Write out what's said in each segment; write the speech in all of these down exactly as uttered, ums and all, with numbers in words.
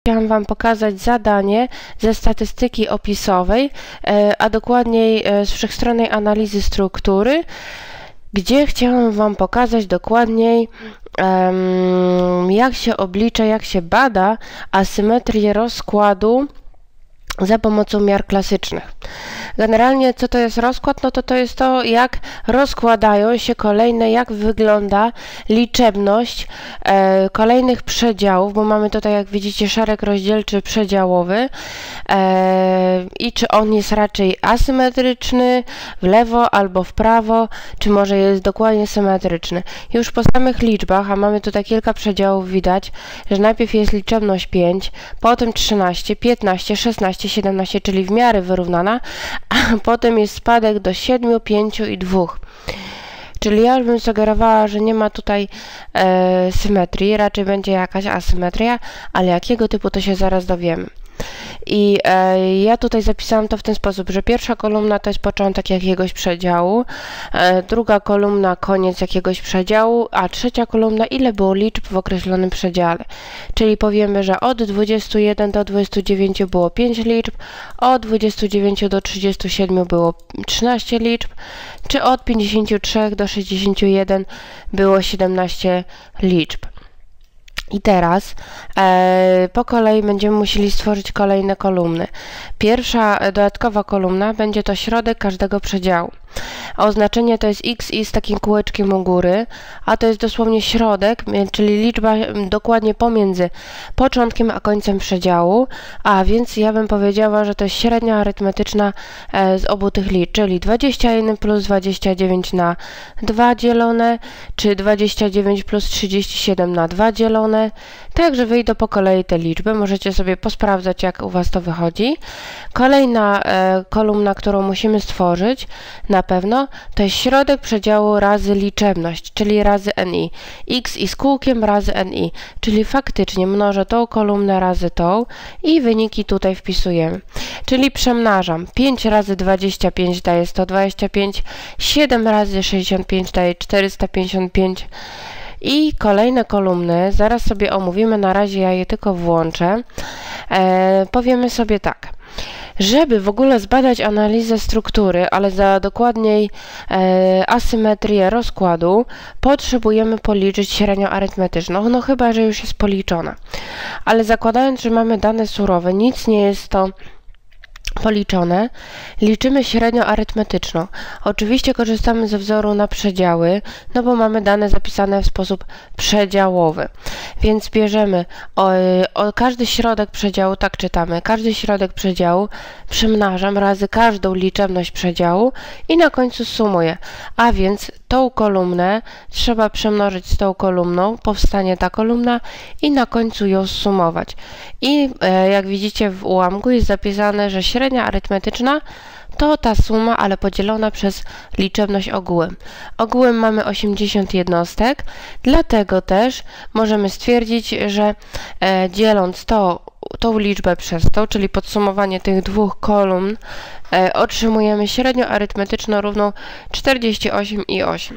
Chciałam Wam pokazać zadanie ze statystyki opisowej, a dokładniej z wszechstronnej analizy struktury, gdzie chciałam Wam pokazać dokładniej, jak się oblicza, jak się bada asymetrię rozkładu za pomocą miar klasycznych. Generalnie co to jest rozkład? No to to jest to, jak rozkładają się kolejne, jak wygląda liczebność e, kolejnych przedziałów, bo mamy tutaj, jak widzicie, szereg rozdzielczy przedziałowy e, i czy on jest raczej asymetryczny w lewo albo w prawo, czy może jest dokładnie symetryczny. Już po samych liczbach, a mamy tutaj kilka przedziałów, widać, że najpierw jest liczebność pięć, potem trzynaście, piętnaście, szesnaście, siedemnaście, czyli w miarę wyrównana, a potem jest spadek do siedmiu, pięciu i dwóch. Czyli ja już bym sugerowała, że nie ma tutaj e, symetrii, raczej będzie jakaś asymetria, ale jakiego typu to się zaraz dowiemy. I e, ja tutaj zapisałam to w ten sposób, że pierwsza kolumna to jest początek jakiegoś przedziału, e, druga kolumna koniec jakiegoś przedziału, a trzecia kolumna ile było liczb w określonym przedziale. Czyli powiemy, że od dwudziestu jeden do dwudziestu dziewięciu było pięć liczb, od dwudziestu dziewięciu do trzydziestu siedmiu było trzynaście liczb, czy od pięćdziesięciu trzech do sześćdziesięciu jeden było siedemnaście liczb. I teraz e, po kolei będziemy musieli stworzyć kolejne kolumny. Pierwsza e, dodatkowa kolumna będzie to środek każdego przedziału. A oznaczenie to jest x i z takim kółeczkiem u góry, a to jest dosłownie środek, czyli liczba dokładnie pomiędzy początkiem a końcem przedziału, a więc ja bym powiedziała, że to jest średnia arytmetyczna e, z obu tych liczb, czyli dwadzieścia jeden plus dwadzieścia dziewięć na dwa dzielone, czy dwadzieścia dziewięć plus trzydzieści siedem na dwa dzielone. Także wyjdą po kolei te liczby, możecie sobie posprawdzać, jak u Was to wychodzi. Kolejna e, kolumna, którą musimy stworzyć na pewno, to jest środek przedziału razy liczebność, czyli razy ni. X i z kółkiem razy ni, czyli faktycznie mnożę tą kolumnę razy tą i wyniki tutaj wpisujemy. Czyli przemnażam. pięć razy dwadzieścia pięć daje sto dwadzieścia pięć, siedem razy sześćdziesiąt pięć daje czterysta pięćdziesiąt pięć. I kolejne kolumny, zaraz sobie omówimy, na razie ja je tylko włączę. E, powiemy sobie tak. Żeby w ogóle zbadać analizę struktury, ale za dokładniej e, asymetrię rozkładu, potrzebujemy policzyć średnią arytmetyczną, no chyba że już jest policzona. Ale zakładając, że mamy dane surowe, nic nie jest to policzone, liczymy średnią arytmetyczną. Oczywiście korzystamy ze wzoru na przedziały, no bo mamy dane zapisane w sposób przedziałowy. Więc bierzemy o, o każdy środek przedziału, tak czytamy, każdy środek przedziału przymnażam razy każdą liczebność przedziału i na końcu sumuję. A więc tą kolumnę trzeba przemnożyć z tą kolumną, powstanie ta kolumna i na końcu ją sumować. I e, jak widzicie w ułamku jest zapisane, że średnia arytmetyczna to ta suma, ale podzielona przez liczebność ogółem. Ogółem mamy osiemdziesiąt jednostek, dlatego też możemy stwierdzić, że e, dzieląc to, tą liczbę przez tą, czyli podsumowanie tych dwóch kolumn, e, otrzymujemy średnią arytmetyczną równą czterdzieści osiem i osiem.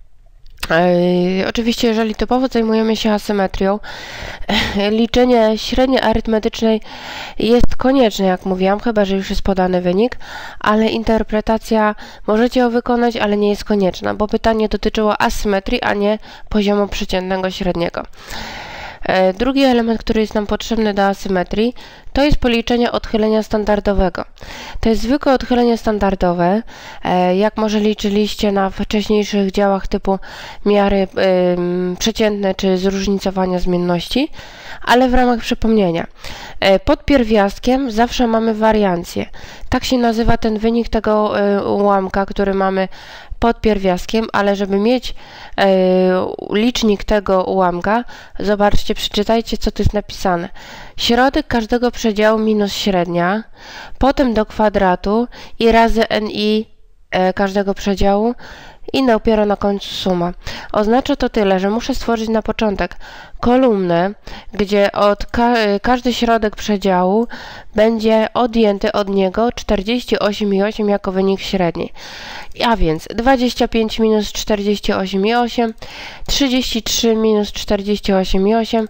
E, oczywiście, jeżeli typowo zajmujemy się asymetrią, e, liczenie średniej arytmetycznej jest konieczne, jak mówiłam, chyba że już jest podany wynik, ale interpretacja możecie ją wykonać, ale nie jest konieczna, bo pytanie dotyczyło asymetrii, a nie poziomu przeciętnego średniego. E, drugi element, który jest nam potrzebny do asymetrii, to jest policzenie odchylenia standardowego. To jest zwykłe odchylenie standardowe, e, jak może liczyliście na wcześniejszych działach typu miary e, przeciętne czy zróżnicowania zmienności, ale w ramach przypomnienia. E, pod pierwiastkiem zawsze mamy wariancję. Tak się nazywa ten wynik tego e, ułamka, który mamy pod pierwiastkiem, ale żeby mieć e, licznik tego ułamka, zobaczcie, przeczytajcie, co tu jest napisane. Środek każdego przedziału minus średnia, potem do kwadratu i razy ni e, każdego przedziału i dopiero na końcu suma. Oznacza to tyle, że muszę stworzyć na początek kolumnę, gdzie od ka każdy środek przedziału będzie odjęty od niego czterdzieści osiem i osiem jako wynik średni. A więc dwadzieścia pięć minus czterdzieści osiem i osiem, trzydzieści trzy minus czterdzieści osiem i osiem,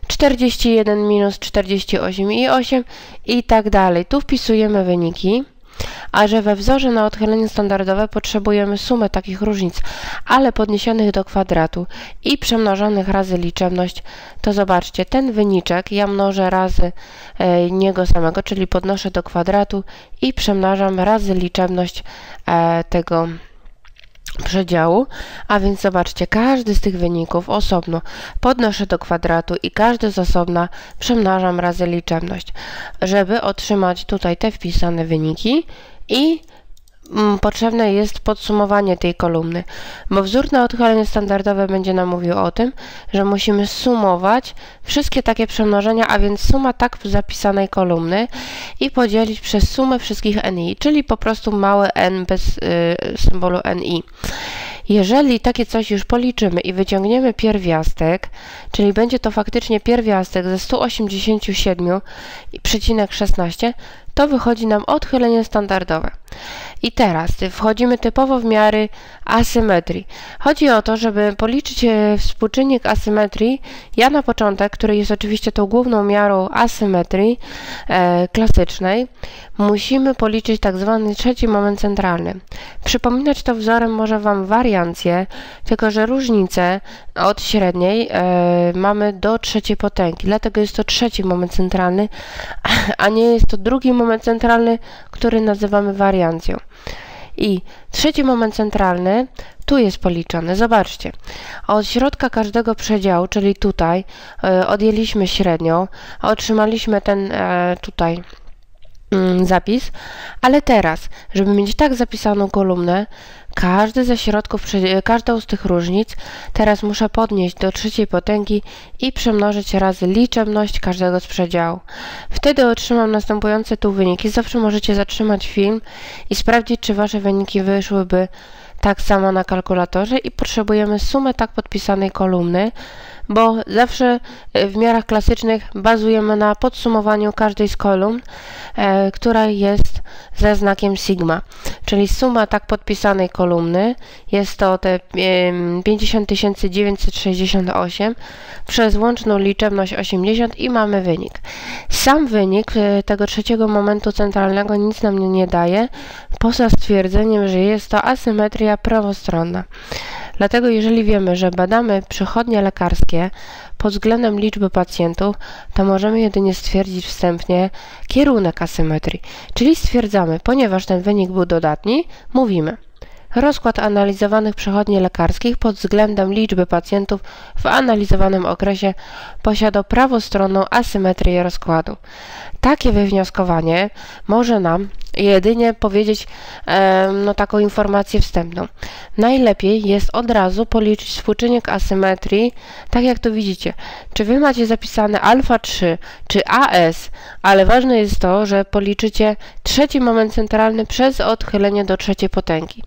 czterdzieści jeden minus czterdzieści osiem i osiem i tak dalej. Tu wpisujemy wyniki, a że we wzorze na odchylenie standardowe potrzebujemy sumę takich różnic, ale podniesionych do kwadratu i przemnożonych razy liczebność, to zobaczcie, ten wyniczek ja mnożę razy e, niego samego, czyli podnoszę do kwadratu i przemnażam razy liczebność e, tego przedziału, a więc zobaczcie, każdy z tych wyników osobno podnoszę do kwadratu i każdy z osobna przemnażam razy liczebność, żeby otrzymać tutaj te wpisane wyniki i mm, potrzebne jest podsumowanie tej kolumny, bo wzór na odchylenie standardowe będzie nam mówił o tym, że musimy sumować wszystkie takie przemnożenia, a więc suma tak zapisanej kolumny i podzielić przez sumę wszystkich ni, czyli po prostu małe n bez y, symbolu ni. Jeżeli takie coś już policzymy i wyciągniemy pierwiastek, czyli będzie to faktycznie pierwiastek ze stu osiemdziesięciu siedmiu przecinek szesnaście, to wychodzi nam odchylenie standardowe. I teraz wchodzimy typowo w miary asymetrii. Chodzi o to, żeby policzyć współczynnik asymetrii, ja na początek, który jest oczywiście tą główną miarą asymetrii e, klasycznej, musimy policzyć tak zwany trzeci moment centralny. Przypominać to wzorem może Wam wariancję, tylko że różnicę od średniej e, mamy do trzeciej potęgi, dlatego jest to trzeci moment centralny, a nie jest to drugi moment centralny, który nazywamy wariancją. I trzeci moment centralny tu jest policzony. Zobaczcie, od środka każdego przedziału, czyli tutaj e, odjęliśmy średnią, a otrzymaliśmy ten e, tutaj mm, zapis, ale teraz, żeby mieć tak zapisaną kolumnę, każdy ze środków, każdą z tych różnic teraz muszę podnieść do trzeciej potęgi i przemnożyć razy liczebność każdego z przedziału. Wtedy otrzymam następujące tu wyniki. Zawsze możecie zatrzymać film i sprawdzić, czy Wasze wyniki wyszłyby tak samo na kalkulatorze i potrzebujemy sumę tak podpisanej kolumny, bo zawsze w miarach klasycznych bazujemy na podsumowaniu każdej z kolumn, e, która jest ze znakiem sigma, czyli suma tak podpisanej kolumny jest to te e, pięćdziesiąt tysięcy dziewięćset sześćdziesiąt osiem przez łączną liczebność osiemdziesiąt i mamy wynik. Sam wynik e, tego trzeciego momentu centralnego nic nam nie daje, poza stwierdzeniem, że jest to asymetria prawostronna. Dlatego jeżeli wiemy, że badamy przychodnie lekarskie pod względem liczby pacjentów, to możemy jedynie stwierdzić wstępnie kierunek asymetrii. Czyli stwierdzamy, ponieważ ten wynik był dodatni, mówimy: rozkład analizowanych przychodni lekarskich pod względem liczby pacjentów w analizowanym okresie posiada prawostronną asymetrię rozkładu. Takie wywnioskowanie może nam jedynie powiedzieć e, no, taką informację wstępną. Najlepiej jest od razu policzyć współczynnik asymetrii, tak jak tu widzicie. Czy Wy macie zapisane alfa trzy, czy A S, ale ważne jest to, że policzycie trzeci moment centralny przez odchylenie do trzeciej potęgi.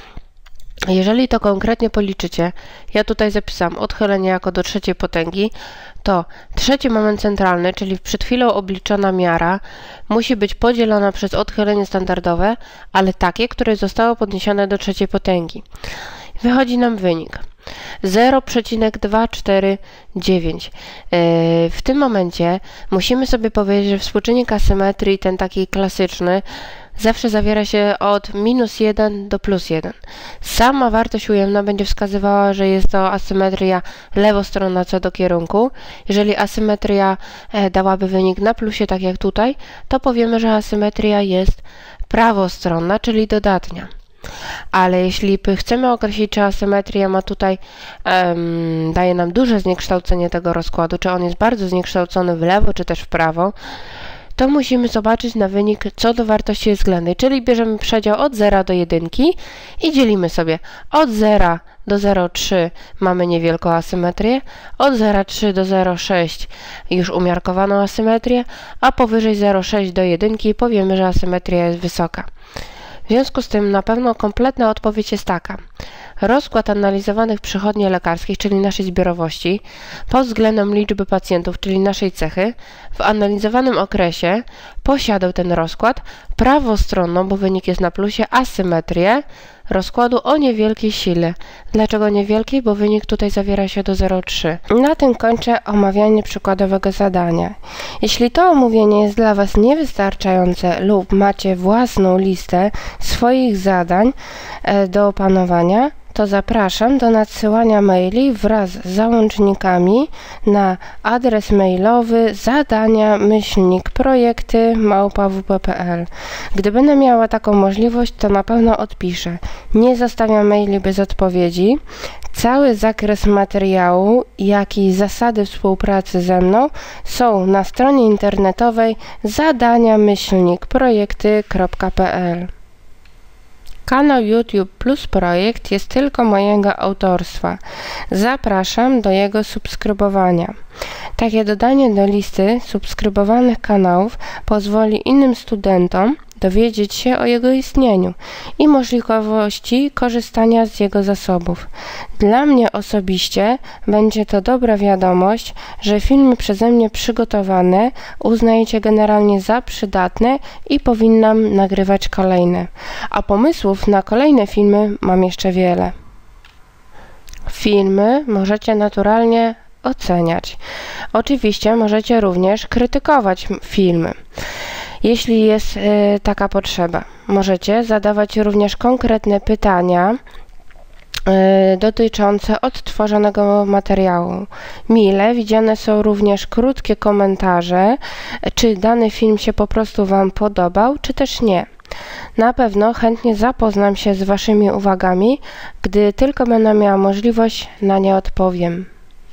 Jeżeli to konkretnie policzycie, ja tutaj zapisałam odchylenie jako do trzeciej potęgi, to trzeci moment centralny, czyli przed chwilą obliczona miara, musi być podzielona przez odchylenie standardowe, ale takie, które zostało podniesione do trzeciej potęgi. Wychodzi nam wynik zero przecinek dwieście czterdzieści dziewięć. W tym momencie musimy sobie powiedzieć, że współczynnik asymetrii, ten taki klasyczny, zawsze zawiera się od minus jeden do plus jeden. Sama wartość ujemna będzie wskazywała, że jest to asymetria lewostronna co do kierunku. Jeżeli asymetria dałaby wynik na plusie, tak jak tutaj, to powiemy, że asymetria jest prawostronna, czyli dodatnia. Ale jeśli chcemy określić, czy asymetria ma tutaj, um, daje nam duże zniekształcenie tego rozkładu, czy on jest bardzo zniekształcony w lewo, czy też w prawo, to musimy zobaczyć na wynik co do wartości względnej, czyli bierzemy przedział od zera do jedynki i dzielimy sobie od zera do zero przecinek trzy mamy niewielką asymetrię, od zera przecinek trzy do zero przecinek sześć już umiarkowaną asymetrię, a powyżej zero przecinek sześć do jedynki powiemy, że asymetria jest wysoka. W związku z tym na pewno kompletna odpowiedź jest taka. Rozkład analizowanych przychodni lekarskich, czyli naszej zbiorowości, pod względem liczby pacjentów, czyli naszej cechy, w analizowanym okresie posiadał ten rozkład prawostronną, bo wynik jest na plusie, asymetrię rozkładu o niewielkiej sile. Dlaczego niewielkiej? Bo wynik tutaj zawiera się do zero przecinek trzy. Na tym kończę omawianie przykładowego zadania. Jeśli to omówienie jest dla Was niewystarczające lub macie własną listę swoich zadań do opanowania, to zapraszam do nadsyłania maili wraz z załącznikami na adres mailowy zadania myślnik projekty małpa w p kropka p l. Gdy będę miała taką możliwość, to na pewno odpiszę. Nie zostawiam maili bez odpowiedzi. Cały zakres materiału, jak i zasady współpracy ze mną są na stronie internetowej zadania myślnik projekty kropka p l. Kanał YouTube Plus Projekt jest tylko mojego autorstwa. Zapraszam do jego subskrybowania. Takie dodanie do listy subskrybowanych kanałów pozwoli innym studentom dowiedzieć się o jego istnieniu i możliwości korzystania z jego zasobów. Dla mnie osobiście będzie to dobra wiadomość, że filmy przeze mnie przygotowane uznajecie generalnie za przydatne i powinnam nagrywać kolejne. A pomysłów na kolejne filmy mam jeszcze wiele. Filmy możecie naturalnie oceniać. Oczywiście możecie również krytykować filmy. Jeśli jest y, taka potrzeba, możecie zadawać również konkretne pytania y, dotyczące odtworzonego materiału. Mile widziane są również krótkie komentarze, czy dany film się po prostu Wam podobał, czy też nie. Na pewno chętnie zapoznam się z Waszymi uwagami, gdy tylko będę miała możliwość, na nie odpowiem.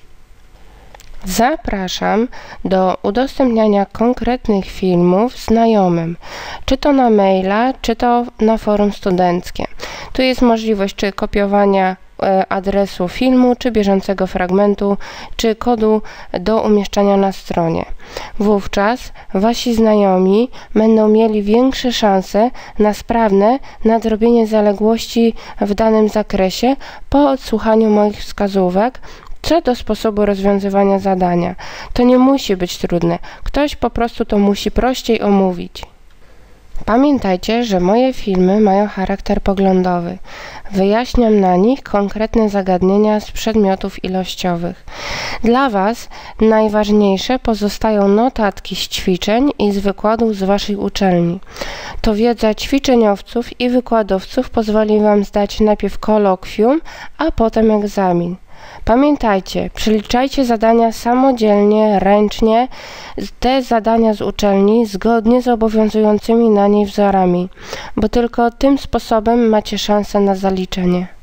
Zapraszam do udostępniania konkretnych filmów znajomym, czy to na maila, czy to na forum studenckie. Tu jest możliwość czy kopiowania adresu filmu, czy bieżącego fragmentu, czy kodu do umieszczania na stronie. Wówczas Wasi znajomi będą mieli większe szanse na sprawne nadrobienie zaległości w danym zakresie po odsłuchaniu moich wskazówek co do sposobu rozwiązywania zadania. To nie musi być trudne. Ktoś po prostu to musi prościej omówić. Pamiętajcie, że moje filmy mają charakter poglądowy. Wyjaśniam na nich konkretne zagadnienia z przedmiotów ilościowych. Dla Was najważniejsze pozostają notatki z ćwiczeń i z wykładów z Waszej uczelni. To wiedza ćwiczeniowców i wykładowców pozwoli Wam zdać najpierw kolokwium, a potem egzamin. Pamiętajcie, przeliczajcie zadania samodzielnie, ręcznie, te zadania z uczelni zgodnie z obowiązującymi na niej wzorami, bo tylko tym sposobem macie szansę na zaliczenie.